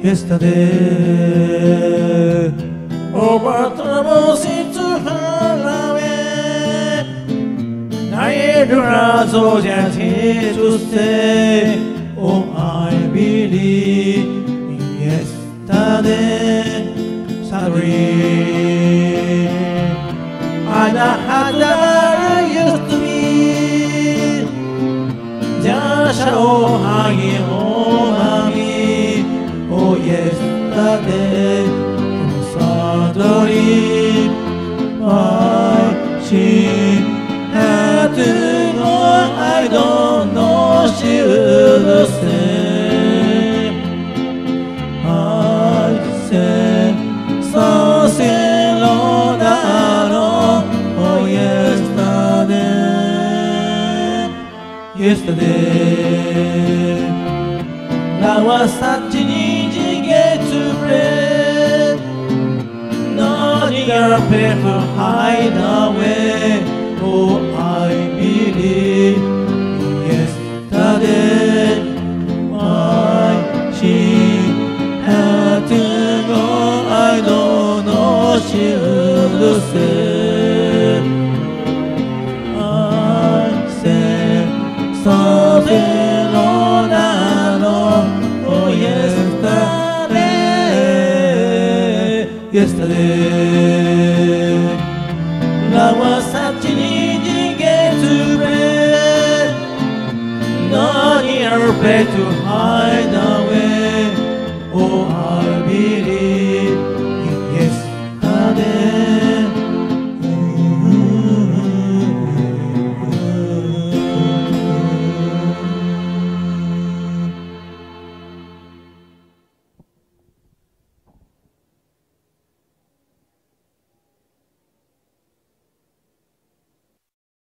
yesterday. Over troubles into far away. Niagara so gentle to stay. Oh, I believe in yesterday. Sorry, I'm not how I used to be. Just oh, hanging over me. Oh, yesterday, suddenly I she had to go. I don't know she would say. I said something long ago. Oh, yesterday, that was such an easy game to play. No nigger paper hide away. Oh, I believe yesterday, why she had to go. I don't know she would say. I said something on and on. Oh, yesterday, love was such an easy game to play. No near place to hide.